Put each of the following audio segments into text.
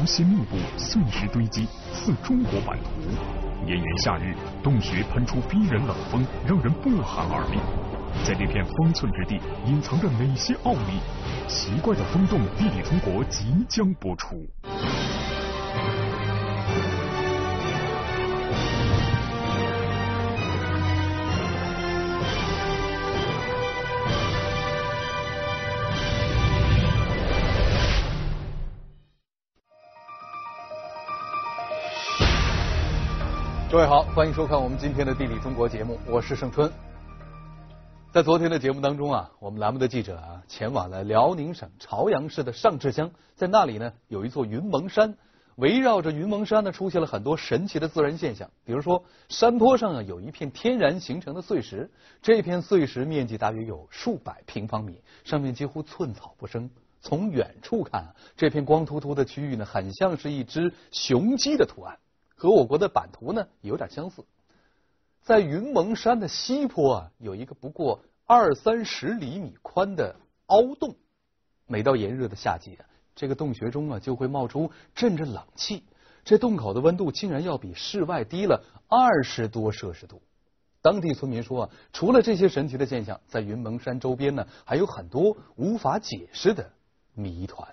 线密布，碎石堆积，似中国版图。炎炎夏日，洞穴喷出逼人冷风，让人不寒而栗。在这片方寸之地，隐藏着哪些奥秘？奇怪的风洞地理中国即将播出。 各位好，欢迎收看我们今天的地理中国节目，我是盛春。在昨天的节目当中我们栏目的记者前往了辽宁省朝阳市的上志乡，在那里呢有一座云蒙山，围绕着云蒙山呢出现了很多神奇的自然现象，比如说山坡上有一片天然形成的碎石，这片碎石面积大约有数百平方米，上面几乎寸草不生。从远处看这片光秃秃的区域呢，很像是一只雄鸡的图案，和我国的版图呢有点相似。在云蒙山的西坡有一个不过20-30厘米宽的凹洞，每到炎热的夏季这个洞穴中就会冒出阵阵冷气，这洞口的温度竟然要比室外低了20多摄氏度。当地村民说除了这些神奇的现象，在云蒙山周边呢还有很多无法解释的谜团。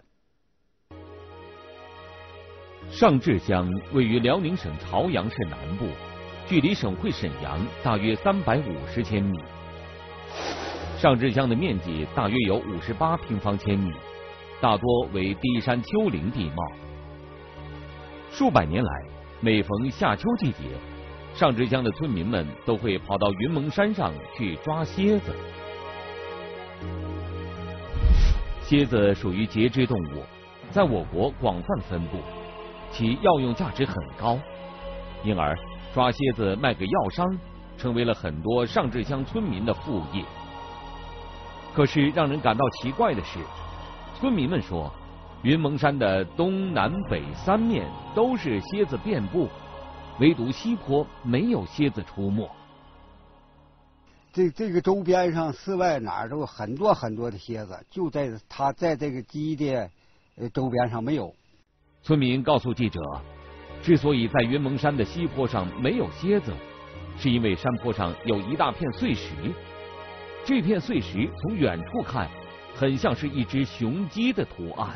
上志乡位于辽宁省朝阳市南部，距离省会沈阳大约350千米。上志乡的面积大约有58平方千米，大多为低山丘陵地貌。数百年来，每逢夏秋季节，上志乡的村民们都会跑到云蒙山上去抓蝎子。蝎子属于节肢动物，在我国广泛分布，其药用价值很高，因而抓蝎子卖给药商成为了很多上志乡村民的副业。可是让人感到奇怪的是，村民们说，云蒙山的东南北三面都是蝎子遍布，唯独西坡没有蝎子出没。 这个周边上室外哪儿都有很多的蝎子，就在它在这个基地周边上没有。 村民告诉记者，之所以在云蒙山的西坡上没有蝎子，是因为山坡上有一大片碎石，这片碎石从远处看很像是一只雄鸡的图案。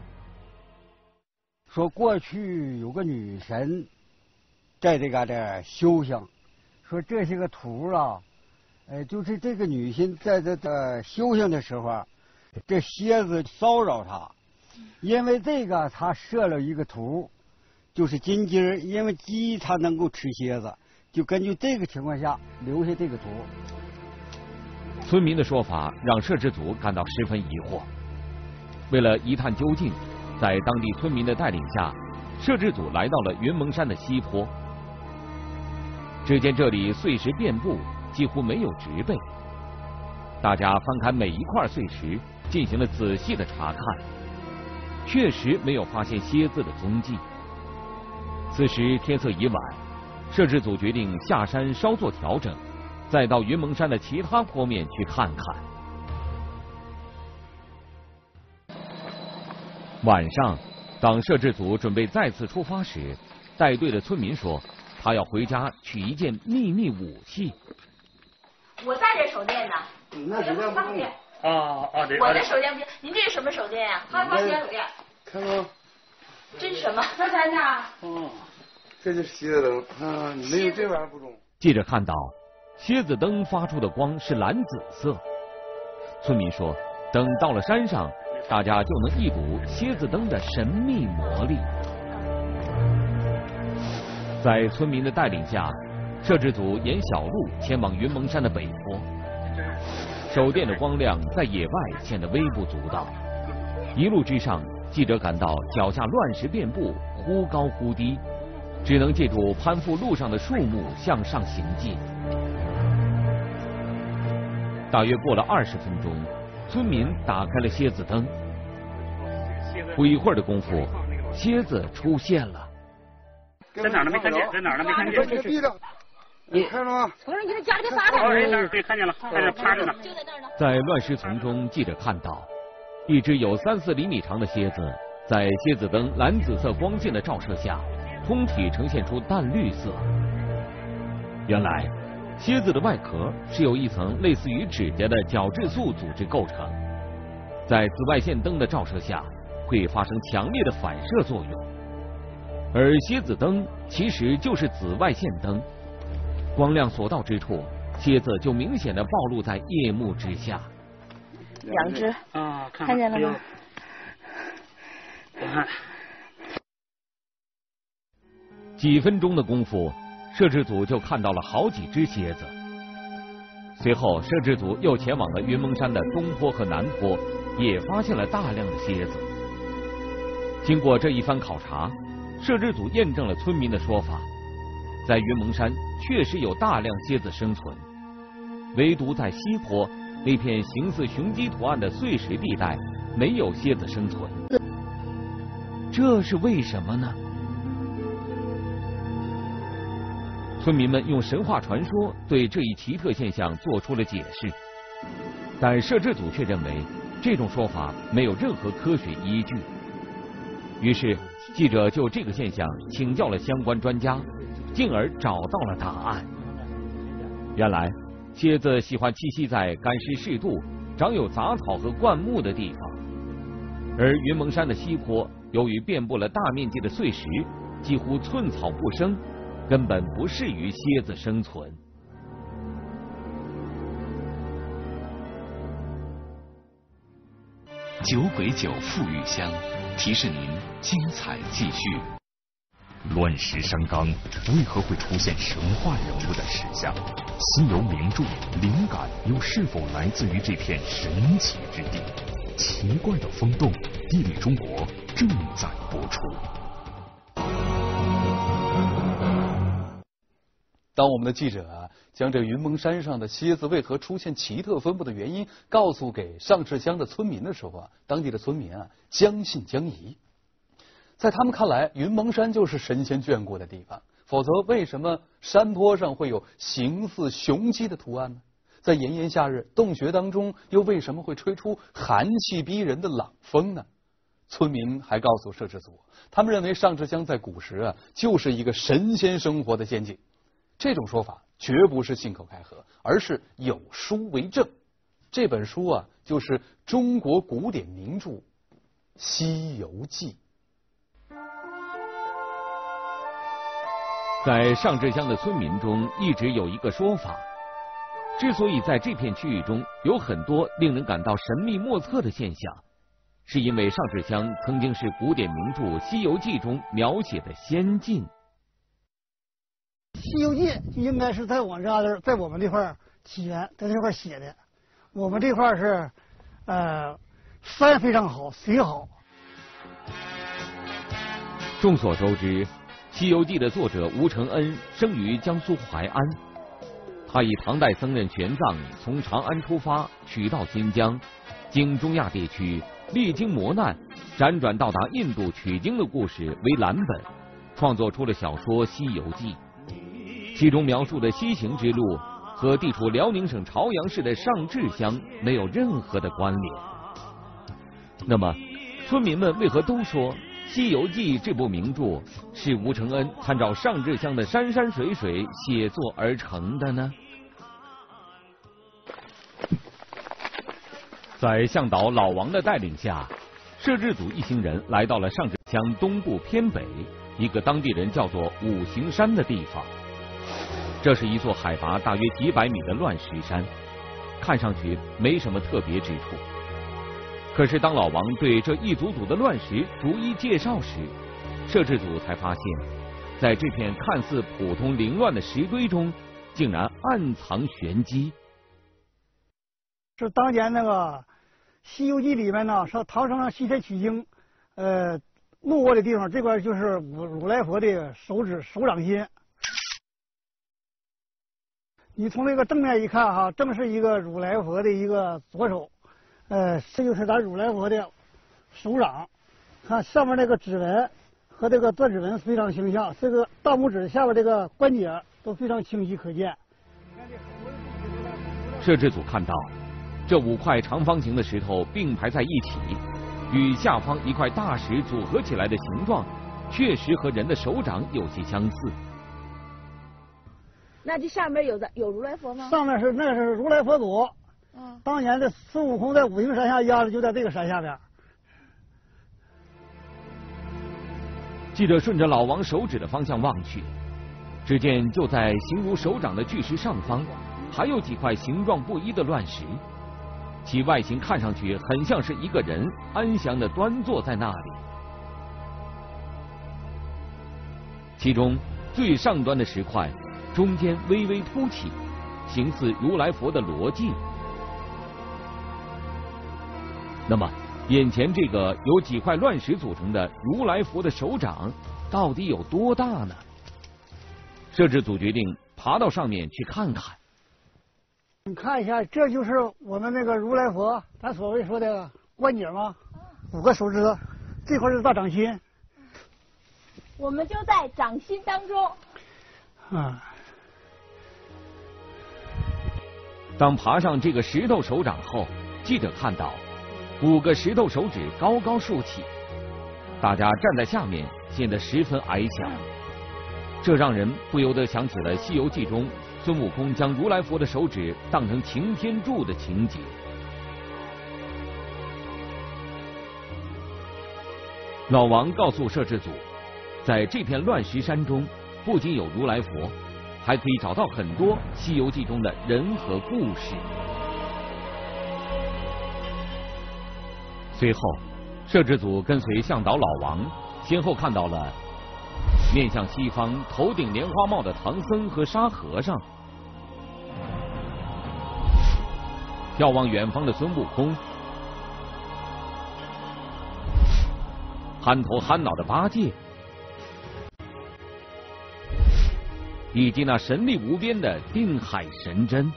说过去有个女神在这嘎达修行，说这些个图就是这个女神在这修行的时候这蝎子骚扰她，因为这个他设了一个图，就是金鸡，因为鸡它能够吃蝎子，就根据这个情况下留下这个图。 村民的说法让摄制组感到十分疑惑。为了一探究竟，在当地村民的带领下，摄制组来到了云蒙山的西坡。只见这里碎石遍布，几乎没有植被。大家翻开每一块碎石，进行了仔细的查看，确实没有发现蝎子的踪迹。此时天色已晚，摄制组决定下山稍作调整，再到云蒙山的其他坡面去看看。晚上，当摄制组准备再次出发时，带队的村民说，他要回家取一件秘密武器。 我带着手电呢， 那手电不用我的手电不行，您这是什么手电呀？花钱手电。 看吗？ 这是什么？多少钱呢？ 这就是蝎子灯没有这玩意儿不中。 记者看到，蝎子灯发出的光是蓝紫色。村民说，等到了山上，大家就能一睹蝎子灯的神秘魔力。在村民的带领下，摄制组沿小路前往云蒙山的北坡。手电的光亮在野外显得微不足道。一路之上，记者感到脚下乱石遍布，忽高忽低，只能借助攀附路上的树木向上行进。大约过了20分钟，村民打开了蝎子灯。不一会儿的功夫，蝎子出现了。 在哪儿呢？没看见，在哪儿呢？没看见。 你看了吗？ 我说你给他家里给撒开。 对，看见了，在那趴着呢。 就在那儿呢。 在乱石丛中，记者看到一只有3-4厘米长的蝎子在蝎子灯蓝紫色光线的照射下，通体呈现出淡绿色。原来，蝎子的外壳是由一层类似于指甲的角质素组织构成，在紫外线灯的照射下，会发生强烈的反射作用。而蝎子灯其实就是紫外线灯，光亮所到之处，蝎子就明显的暴露在夜幕之下。 两只啊， 看见了吗？ 我看。 几分钟的功夫，摄制组就看到了好几只蝎子。随后，摄制组又前往了云蒙山的东坡和南坡，也发现了大量的蝎子。经过这一番考察，摄制组验证了村民的说法，在云蒙山确实有大量蝎子生存，唯独在西坡那片形似雄鸡图案的碎石地带没有蝎子生存。这是为什么呢？村民们用神话传说对这一奇特现象做出了解释，但摄制组却认为这种说法没有任何科学依据。于是记者就这个现象请教了相关专家，进而找到了答案。原来，蝎子喜欢栖息在干湿适度、长有杂草和灌木的地方，而云蒙山的西坡由于遍布了大面积的碎石，几乎寸草不生，根本不适于蝎子生存。 酒鬼酒馥郁香，提示您精彩继续。乱石山冈为何会出现神话人物的石像？西游名著灵感又是否来自于这片神奇之地？奇怪的风洞，地理中国正在播出。 当我们的记者将这云蒙山上的蝎子为何出现奇特分布的原因告诉给上赤乡的村民的时候当地的村民将信将疑。在他们看来，云蒙山就是神仙眷顾的地方，否则为什么山坡上会有形似雄鸡的图案呢？在炎炎夏日，洞穴当中又为什么会吹出寒气逼人的冷风呢？村民还告诉摄制组，他们认为上赤乡在古时就是一个神仙生活的仙境。这种说法绝不是信口开河，而是有书为证。这本书就是中国古典名著《西游记》。 在上赤乡的村民中，一直有一个说法，之所以在这片区域中有很多令人感到神秘莫测的现象，是因为上赤乡曾经是古典名著《西游记》中描写的仙境。 《西游记》应该是在我这儿，在我们这块起源，在这块写的。我们这块是，山非常好，水好。 众所周知，《西游记》的作者吴承恩生于江苏淮安，他以唐代僧人玄奘从长安出发，取道新疆，经中亚地区，历经磨难，辗转到达印度取经的故事为蓝本，创作出了小说《西游记》。其中描述的西行之路和地处辽宁省朝阳市的上赤乡没有任何的关联。那么，村民们为何都说《西游记》这部名著是吴承恩参照上赤乡的山山水水写作而成的呢？在向导老王的带领下，摄制组一行人来到了上赤乡东部偏北一个当地人叫做五行山的地方。这是一座海拔大约几百米的乱石山，看上去没什么特别之处。可是当老王对这一组组的乱石逐一介绍时，摄制组才发现，在这片看似普通凌乱的石堆中，竟然暗藏玄机。 是当年那个《西游记》里面呢，说唐僧西天取经，路过的地方，这块就是如来佛的手掌心。你从这个正面一看正是一个如来佛的一个左手，这就是咱如来佛的手掌。看上面那个指纹和这个做指纹非常形象，这个大拇指下边这个关节都非常清晰可见。 摄制组看到，这5块长方形的石头并排在一起， 与下方一块大石组合起来的形状，确实和人的手掌有些相似。 那这上面有如来佛吗？ 上面那是如来佛祖。当年的孙悟空在五行山下压的，就在这个山下边。 记者顺着老王手指的方向望去，只见就在形如手掌的巨石上方，还有几块形状不一的乱石，其外形看上去很像是一个人安详地端坐在那里。其中最上端的石块中间微微凸起，形似如来佛的罗髻。那么眼前这个由几块乱石组成的如来佛的手掌到底有多大呢？摄制组决定爬到上面去看看。 你看一下，这就是我们那个如来佛，咱所谓说的关节嘛，5个手指头，这块是大掌心。 我们就在掌心当中。 当爬上这个石头手掌后，记者看到5个石头手指高高竖起，大家站在下面显得十分矮小，这让人不由得想起了《西游记》中孙悟空将如来佛的手指当成擎天柱的情节。老王告诉摄制组，在这片乱石山中，不仅有如来佛，还可以找到很多《西游记》中的人和故事。随后，摄制组跟随向导老王，先后看到了面向西方、头顶莲花帽的唐僧和沙和尚，眺望远方的孙悟空，憨头憨脑的八戒，以及那神力无边的定海神针。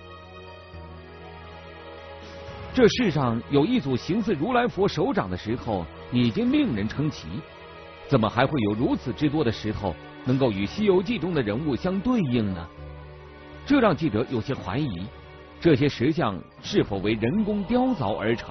这世上有一组形似如来佛手掌的石头已经令人称奇，怎么还会有如此之多的石头能够与《西游记》中的人物相对应呢？这让记者有些怀疑，这些石像是否为人工雕凿而成？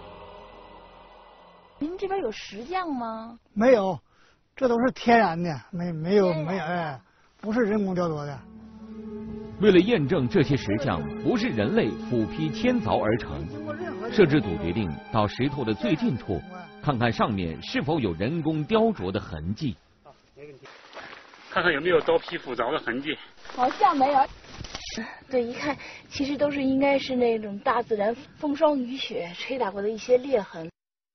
您这边有石像吗？ 没有，这都是天然的，没有，不是人工雕琢的。 为了验证这些石像不是人类斧劈天凿而成，摄制组决定到石头的最近处，看看上面是否有人工雕琢的痕迹。 看看有没有刀劈斧凿的痕迹。 好像没有。对，一看其实都是应该是那种大自然风霜雨雪吹打过的一些裂痕。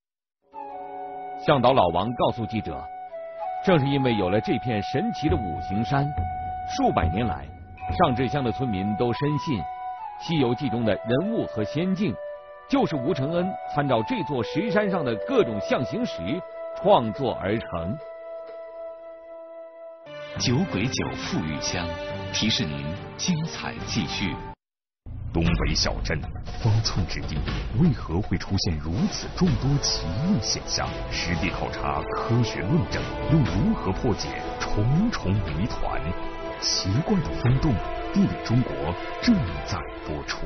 向导老王告诉记者，正是因为有了这片神奇的五行山，数百年来上志乡的村民都深信，《西游记》中的人物和仙境，就是吴承恩参照这座石山上的各种象形石创作而成。 酒鬼酒馥郁香，提示您精彩继续。东北小镇方寸之地，为何会出现如此众多奇异现象？实地考察，科学论证，又如何破解重重谜团？奇怪的风洞，地理中国正在播出。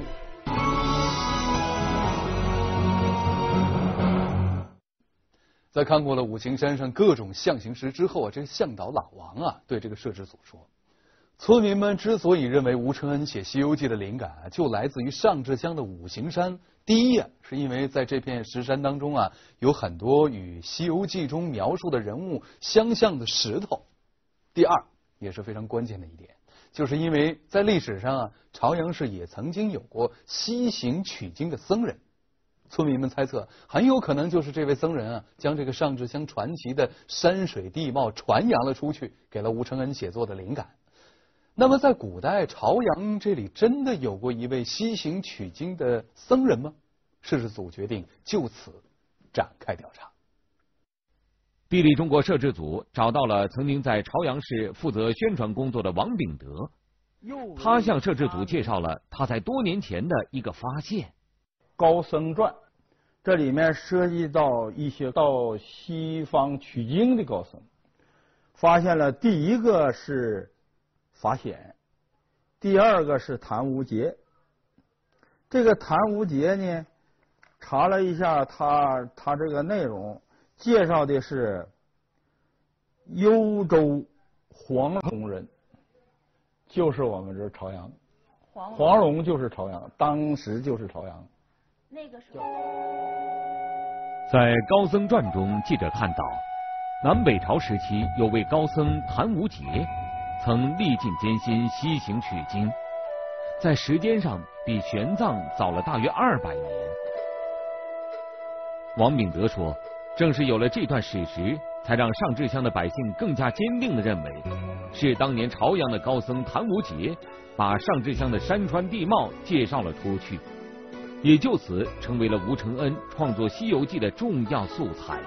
在看过了五行山上各种象形石之后啊，这个向导老王啊对这个摄制组说，村民们之所以认为吴承恩写《西游记》的灵感就来自于上志乡的五行山，第一啊，是因为在这片石山当中啊，有很多与《西游记》中描述的人物相像的石头；第二，也是非常关键的一点，就是因为在历史上啊，朝阳市也曾经有过西行取经的僧人。村民们猜测，很有可能就是这位僧人啊，将这个上志乡传奇的山水地貌传扬了出去，给了吴承恩写作的灵感。那么，在古代朝阳这里真的有过一位西行取经的僧人吗？摄制组决定就此展开调查。 地理中国摄制组找到了曾经在朝阳市负责宣传工作的王秉德，他向摄制组介绍了他在多年前的一个发现。 高僧传，这里面涉及到一些到西方取经的高僧，发现了第一个是法显，第二个是谭无节。这个谭无节呢， 查了一下它这个内容，介绍的是幽州黄龙人，就是我们这朝阳。黄龙就是朝阳，当时就是朝阳。 那个时候， 在《高僧传》中，记者看到，南北朝时期有位高僧谭无节，曾历尽艰辛西行取经，在时间上比玄奘早了大约200年。王秉德说，正是有了这段史实，才让上至乡的百姓更加坚定地认为，是当年朝阳的高僧谭无节把上至乡的山川地貌介绍了出去，也就此成为了吴承恩创作《西游记》的重要素材。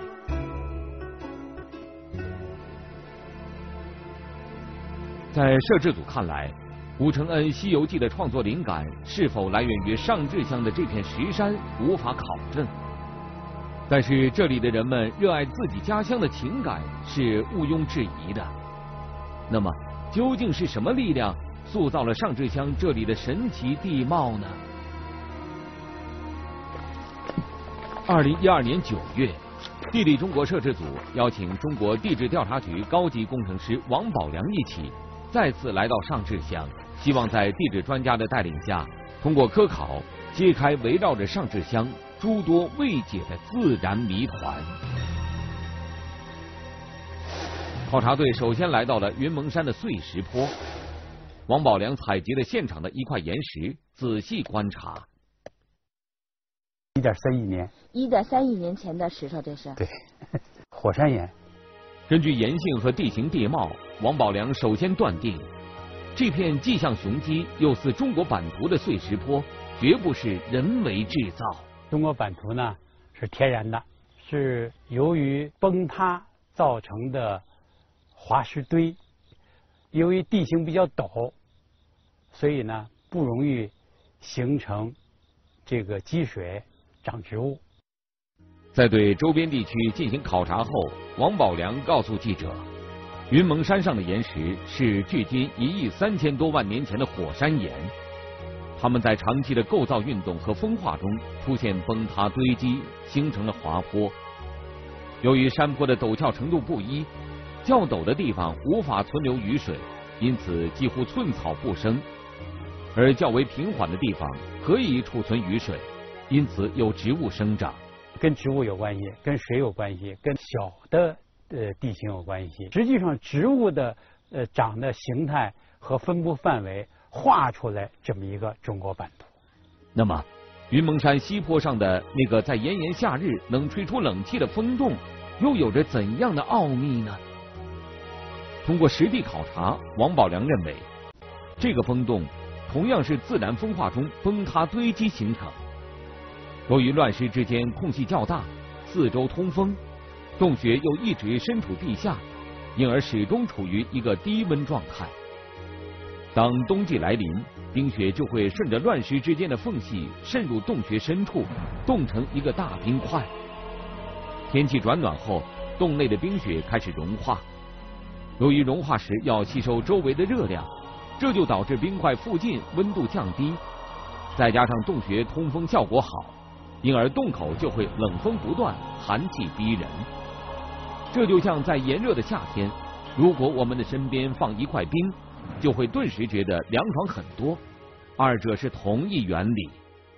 在摄制组看来，吴承恩《西游记》的创作灵感是否来源于上至乡的这片石山，无法考证。但是这里的人们热爱自己家乡的情感是毋庸置疑的。那么，究竟是什么力量塑造了上至乡这里的神奇地貌呢？2012年9月，地理中国摄制组邀请中国地质调查局高级工程师王宝良一起，再次来到上至乡，希望在地质专家的带领下，通过科考揭开围绕着上至乡诸多未解的自然谜团。考察队首先来到了云蒙山的碎石坡，王宝良采集了现场的一块岩石，仔细观察。 1.3亿年，1.3亿年前的石头，这是？ 对，火山岩。 根据岩性和地形地貌，王宝良首先断定，这片既像雄鸡又似中国版图的碎石坡，绝不是人为制造。 中国版图呢是天然的，是由于崩塌造成的滑石堆，由于地形比较陡，所以呢不容易形成这个积水长植物。 在对周边地区进行考察后，王宝良告诉记者，云蒙山上的岩石是距今1亿3000多万年前的火山岩，它们在长期的构造运动和风化中出现崩塌堆积，形成了滑坡。由于山坡的陡峭程度不一，较陡的地方无法存留雨水，因此几乎寸草不生，而较为平缓的地方可以储存雨水，因此有植物生长。 跟植物有关系，跟水有关系，跟小的地形有关系。实际上，植物的长的形态和分布范围画出来这么一个中国版图。 那么，云蒙山西坡上的那个在炎炎夏日能吹出冷气的风洞，又有着怎样的奥秘呢？通过实地考察，王宝良认为，这个风洞同样是自然风化中崩塌堆积形成。由于乱石之间空隙较大，四周通风，洞穴又一直身处地下，因而始终处于一个低温状态。当冬季来临，冰雪就会顺着乱石之间的缝隙渗入洞穴深处，冻成一个大冰块。天气转暖后，洞内的冰雪开始融化。由于融化时要吸收周围的热量，这就导致冰块附近温度降低，再加上洞穴通风效果好，因而洞口就会冷风不断，寒气逼人。这就像在炎热的夏天，如果我们的身边放一块冰，就会顿时觉得凉爽很多，二者是同一原理。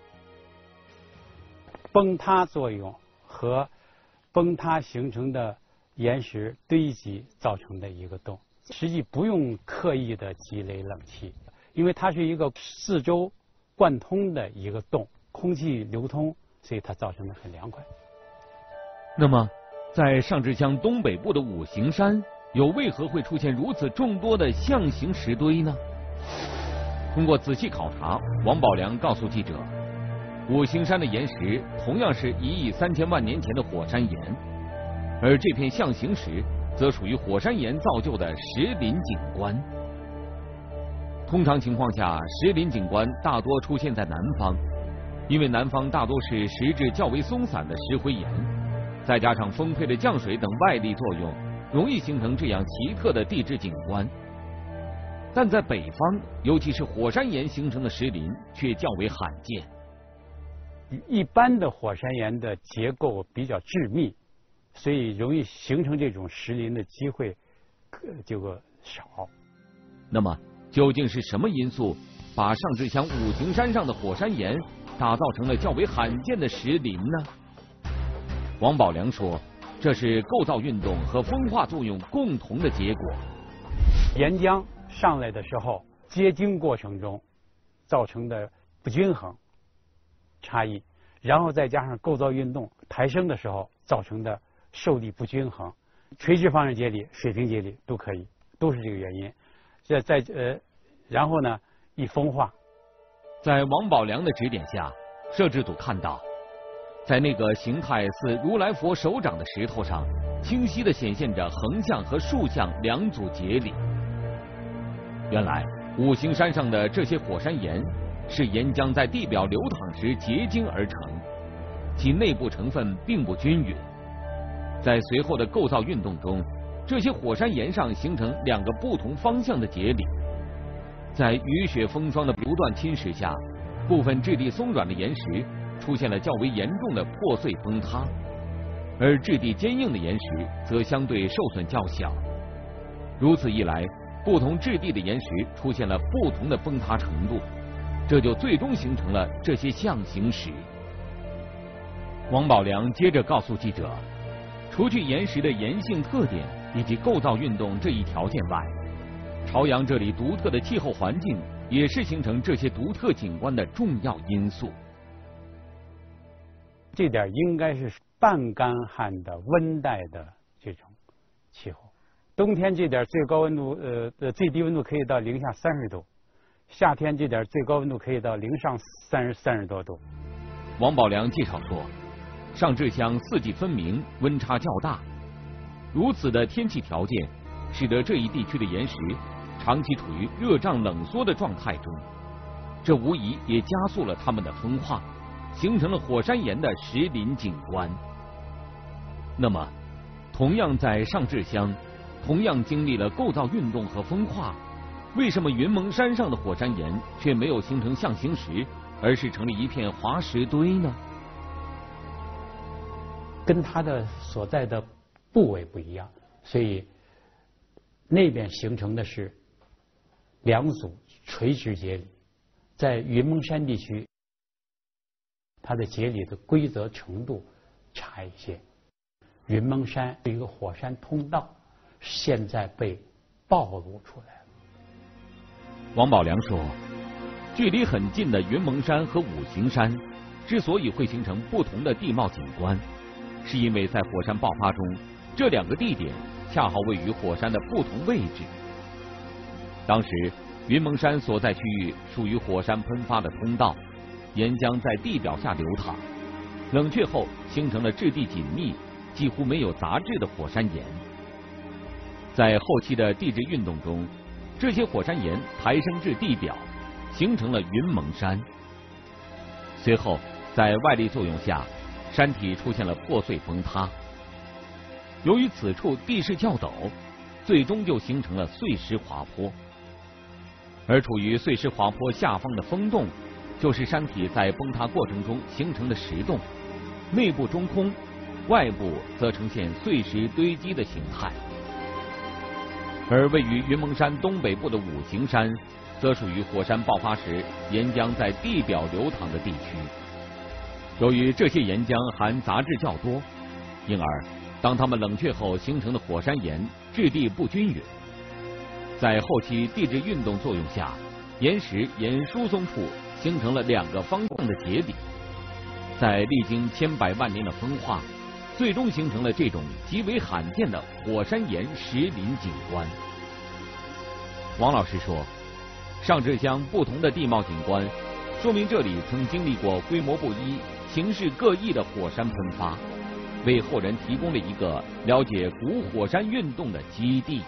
崩塌作用和崩塌形成的岩石堆积造成的一个洞，实际不用刻意的积累冷气，因为它是一个四周贯通的一个洞，空气流通，所以它造成的很凉快。 那么，在上至乡东北部的五行山，又为何会出现如此众多的象形石堆呢？通过仔细考察，王宝良告诉记者，五行山的岩石同样是1亿3000万年前的火山岩，而这片象形石则属于火山岩造就的石林景观。通常情况下，石林景观大多出现在南方，因为南方大多是石质较为松散的石灰岩，再加上丰沛的降水等外力作用，容易形成这样奇特的地质景观。但在北方，尤其是火山岩形成的石林却较为罕见。 一般的火山岩的结构比较致密，所以容易形成这种石林的机会这个少。 那么究竟是什么因素把上志乡五行山上的火山岩打造成了较为罕见的石林呢？王宝良说，这是构造运动和风化作用共同的结果。 岩浆上来的时候，结晶过程中造成的不均衡差异，然后再加上构造运动抬升的时候造成的受力不均衡，垂直方式节理、水平节理都可以，都是这个原因。然后呢，一风化。 在王宝良的指点下，摄制组看到，在那个形态似如来佛手掌的石头上，清晰地显现着横向和竖向两组节理。原来五行山上的这些火山岩是岩浆在地表流淌时结晶而成，其内部成分并不均匀。在随后的构造运动中，这些火山岩上形成两个不同方向的节理。在雨雪风霜的不断侵蚀下，部分质地松软的岩石出现了较为严重的破碎崩塌，而质地坚硬的岩石则相对受损较小。如此一来，不同质地的岩石出现了不同的崩塌程度，这就最终形成了这些象形石。王宝良接着告诉记者，除去岩石的岩性特点以及构造运动这一条件外，朝阳这里独特的气候环境也是形成这些独特景观的重要因素。 这点应该是半干旱的温带的这种气候，冬天这点最高温度最低温度可以到零下30度，夏天这点最高温度可以到零上30多度。 王宝良介绍说，上志乡四季分明，温差较大，如此的天气条件使得这一地区的岩石长期处于热胀冷缩的状态中，这无疑也加速了它们的风化，形成了火山岩的石林景观。那么，同样在上志乡，同样经历了构造运动和风化，为什么云蒙山上的火山岩却没有形成象形石，而是成了一片滑石堆呢？ 跟它的所在的部位不一样，所以那边形成的是两组垂直节理。在云蒙山地区，它的节理的规则程度差一些。云蒙山是一个火山通道，现在被暴露出来了。 王宝良说，距离很近的云蒙山和五行山之所以会形成不同的地貌景观，是因为在火山爆发中，这两个地点恰好位于火山的不同位置。当时云蒙山所在区域属于火山喷发的通道，岩浆在地表下流淌，冷却后形成了质地紧密、几乎没有杂质的火山岩。在后期的地质运动中，这些火山岩抬升至地表，形成了云蒙山。随后在外力作用下，山体出现了破碎崩塌。由于此处地势较陡，最终就形成了碎石滑坡。而处于碎石滑坡下方的风洞，就是山体在崩塌过程中形成的石洞，内部中空，外部则呈现碎石堆积的形态。而位于云蒙山东北部的五行山，则属于火山爆发时岩浆在地表流淌的地区。由于这些岩浆含杂质较多，因而当它们冷却后形成的火山岩质地不均匀。在后期地质运动作用下，岩石沿疏松处形成了两个方向的节理，在历经千百万年的风化，最终形成了这种极为罕见的火山岩石林景观。王老师说，上志乡不同的地貌景观，说明这里曾经历过规模不一、形式各异的火山喷发，为后人提供了一个了解古火山运动的基地。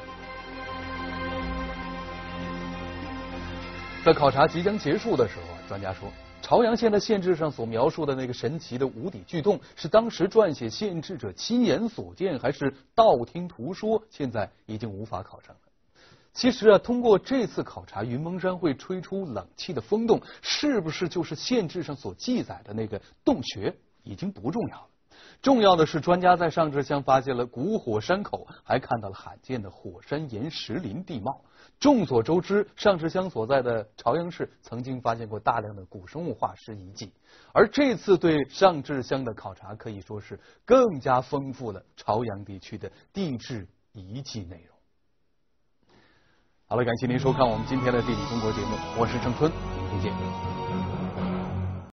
在考察即将结束的时候，专家说，朝阳县的县志上所描述的那个神奇的无底巨洞，是当时撰写县志者亲眼所见，还是道听途说？现在已经无法考证了。 其实啊，通过这次考察，云蒙山会吹出冷气的风洞，是不是就是县志上所记载的那个洞穴，已经不重要了。重要的是，专家在上志乡发现了古火山口，还看到了罕见的火山岩石林地貌。众所周知，上志乡所在的朝阳市曾经发现过大量的古生物化石遗迹，而这次对上志乡的考察可以说是更加丰富了朝阳地区的地质遗迹内容。好了，感谢您收看我们今天的地理中国节目，我是郑春，明天见。